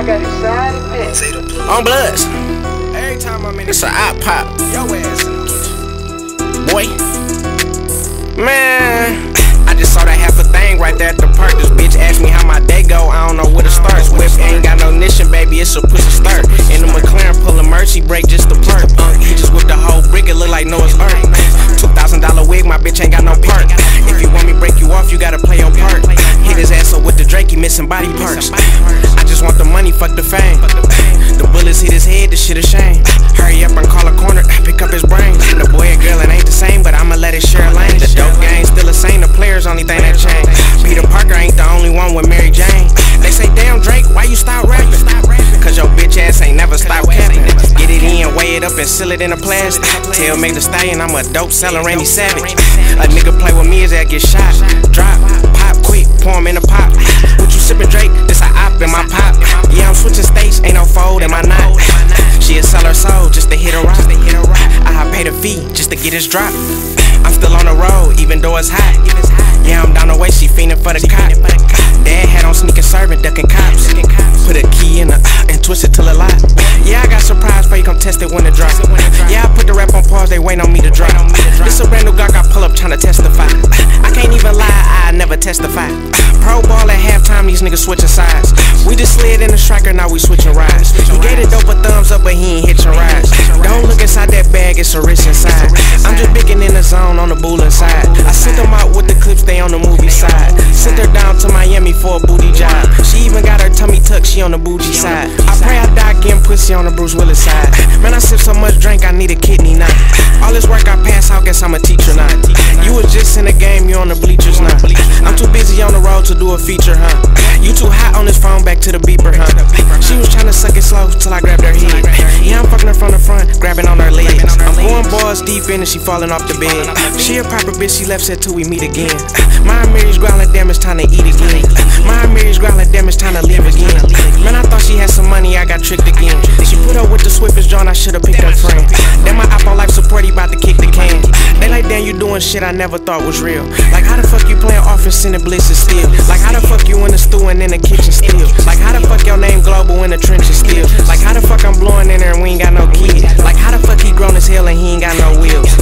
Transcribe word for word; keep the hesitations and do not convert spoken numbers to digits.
got excited, bitch. On Bloods. Every time I'm in It's a eye pop. your ass in the kitchen. Boy. Man, I just saw that half a thing right there at the park. This bitch asked me how my day go, I don't know where to start. Whip ain't got no ignition, baby, it's a push to start. In the McLaren, pull a mercy brake just to park. Uh, he just whipped the whole brick, it look like Noah's Ark. Two thousand dollar wig, my bitch ain't got no part. If you want me break you off, you gotta play your part. Hit his ass up with the Drake, he missing body parts. I just want the money, fuck the fame. The bullets hit his head, this shit a shame. Hurry up and call a corner, pick up his brain. The boy and girl, it ain't the same, but I'ma let it share a lane. The dope gang still the same, the players only thing that changed. Peter Parker ain't the only one with Mary Jane. They say, damn Drake, why you stop rapping? Cause your bitch ass ain't never stop capping. Get it in, weigh it up and seal it in a plastic. Tell Meg Thee Stallion I'm a dope seller, Randy Savage. A nigga play with me is that get shot. Drop, pop quick, pour him in the pop. What you sippin', Drake? This a op in my pop. Yeah, I'm switching states, ain't no fold in my knot. She'll sell her soul just to hit a rock. I paid a fee just to get his drop. I'm still on the road, even though it's hot. Yeah, I'm down the way, she fiendin' for the cop. Dad had on sneaking serving, ducking cops. Put a key in the uh, and twist it till it lock. Yeah, I got surprise for you, come test it when it drop. Yeah, I put the rap on pause, they wait on me to drop. This a brand new Glock, I pull up tryna testify. I can't even lie, I never testify. Pro ball at halftime, these niggas switching sides. We just slid in the striker, now we switching rides. He gave the dope a thumbs up, but he ain't hitching rides. Don't look inside that bag, it's a wrist inside. I'm just biggin' in the zone on the bull inside. I sent them out with the clips, they on the movie side. Sent her down to Miami for a booty job. She even got her tummy tucked, she on the bougie side. I pray I die getting pussy on the Bruce Willis side. Man, I sip so much drink, I need a kidney now. All this work I pass out, guess I'm a teacher now. You was just in the game, you on the bleachers now. I'm too busy on the road to do a feature, huh? You too hot on this phone, back to the beeper, huh? She was tryna suck it slow till I grabbed her head. Yeah, I'm fucking her from the front, grabbing on her legs. I'm going balls deep in and she falling off the bed. She a proper bitch, she left said till we meet again. My Mary's growling, damn, it's time to eat again. My Mary's growling, damn, it's time to leave again. Man, I thought she had some money, I got tricked again. She put up with the swiftest John, I should've picked her friend. Then my op on life support, he bout to kick the can. They like, damn, you doing shit I never thought was real. Like, how the fuck you playing offense in the blizzard still? Like, how the fuck you in the stew and in the kitchen still? Like, how the fuck your name global in the trenches still? Like, how the fuck I'm blowing in there and we ain't got no kids? Like, how the fuck he grown as hell and he ain't got no wheels?